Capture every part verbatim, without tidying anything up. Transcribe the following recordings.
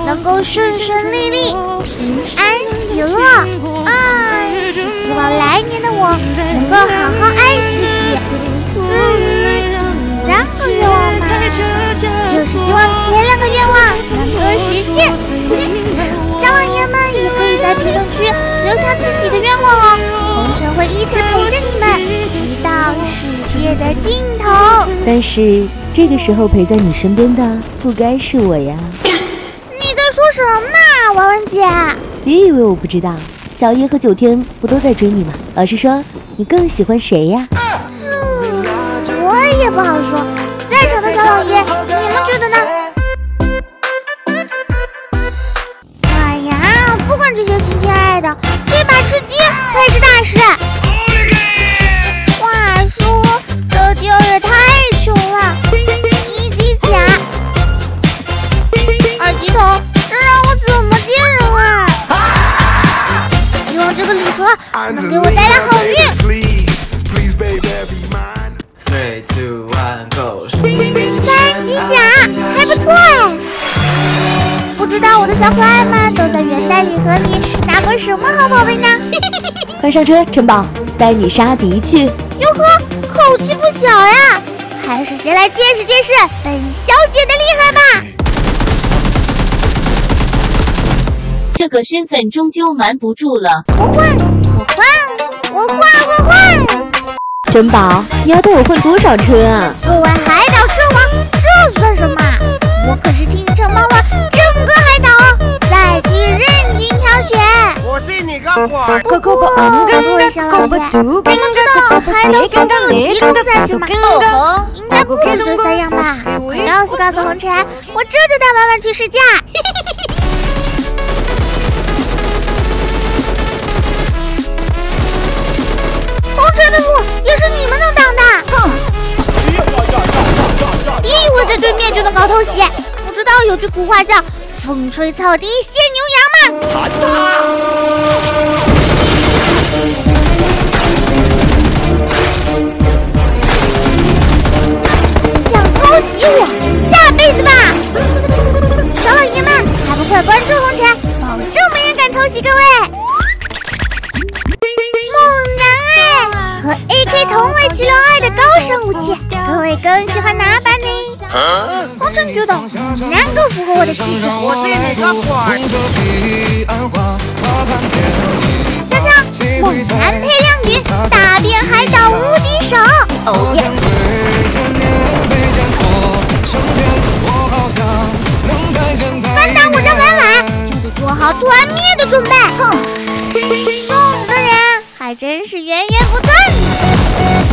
能够顺顺利利、平安喜乐。二是希望来年的我能够好好爱自己。至于第三个愿望嘛，就是希望前两个愿望能够实现。小老爷们也可以在评论区留下自己的愿望哦，红尘会一直陪着你们，直到世界的尽头。 但是这个时候陪在你身边的不该是我呀。 你在说什么呢，婉婉姐？ 别以为我不知道，小叶和九天不都在追你吗？老实说，你更喜欢谁呀？ 是，我也不好说。在场的小老爷，你们觉得呢？哎呀，不管这些亲亲爱爱的，这把吃鸡才是大事。话说这地儿也太穷了，一级甲，二级头，这让我怎么见人啊？希望这个礼盒能给我带来好运。 Three, two, one, go！ 三级甲还不错哎，不知道我的小可爱们都在元旦礼盒里拿过什么好宝贝呢？ 快上车，城堡，带你杀敌去！ 哟呵，口气不小呀！还是先来见识见识本小姐的厉害吧！ 这个身份终究瞒不住了。 我换，我换，我换换换！ 珍宝，你要带我换多少车啊？ 作为海岛车王，这算什么？我可是替你承包了整个海岛哦，在西认真挑选。 我信你个鬼！ 不过，各位小老爷，你们知道海岛总共有几种载具吗？哦，应该不止这三样吧？快告诉告诉红尘，我这就带婉婉去试驾。红尘的路也是你们能挡的。哼！别以为在对面就能搞偷袭，不知道有句古话叫“风吹草低见牛羊”吗？ 砍他！ 想偷袭我，下辈子吧！小老爷们，还不快关注红尘，保证没人敢偷袭各位！猛男爱和 A K 同为七六二的高尚武器，各位更喜欢哪把呢？红尘觉得猛男更符合我的气质。 我信你个鬼！ 香香，猛男配靓女，打遍海岛无敌手。哦耶！反打我家婉婉，就得做好团灭的准备。哼，送死的人还真是源源不断呢。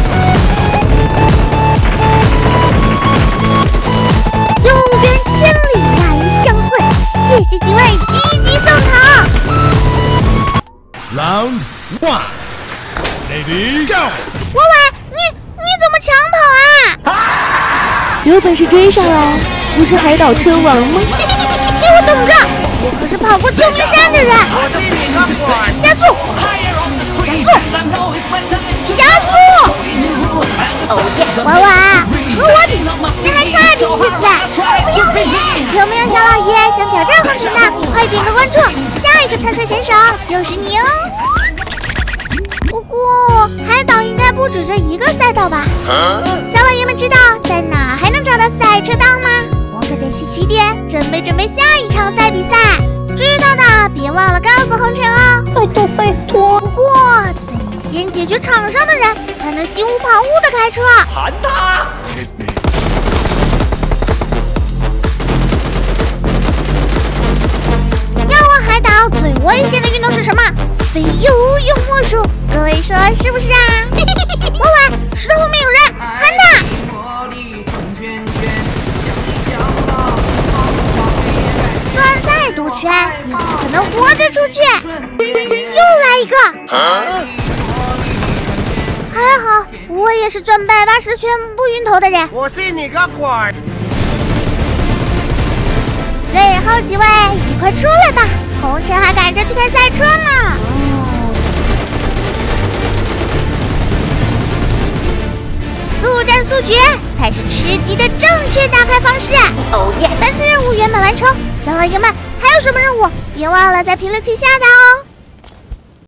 有缘千里来相会，谢谢几位积极送糖。 Round one, ready go！ 婉婉，你你怎么抢跑啊？ 有本事追上来，不是海岛车王吗？ 给我等着！我可是跑过秋名山的人。加速！加速！加速！哦耶！婉婉，和我比，你还差点意思。救命！有没有小老爷想挑战红尘的？快点个关注，下一个参赛选手就是你哦。不过海岛应该不止这一个赛道吧？小老爷们知道在哪还能找到赛车档吗？我可得去起点准备准备下一场赛比赛。知道的别忘了告诉红尘哦。拜托拜托。不过得先解决场上的人，才能心无旁骛的开车。 砍他！ 要玩海岛最危险的运动是什么？非游泳莫属。各位说是不是啊？婉婉，石头后面有人，喊他！转再多圈也不可能活着出去。又来一个，还好我也是转百八十圈不晕头的人。 我信你个鬼！ 最后几位一块出来吧，红尘还赶着去开赛车呢。速战速决才是吃鸡的正确打开方式。哦耶！本次任务圆满完成， 小老爷们，还有什么任务？别忘了在评论区下达哦。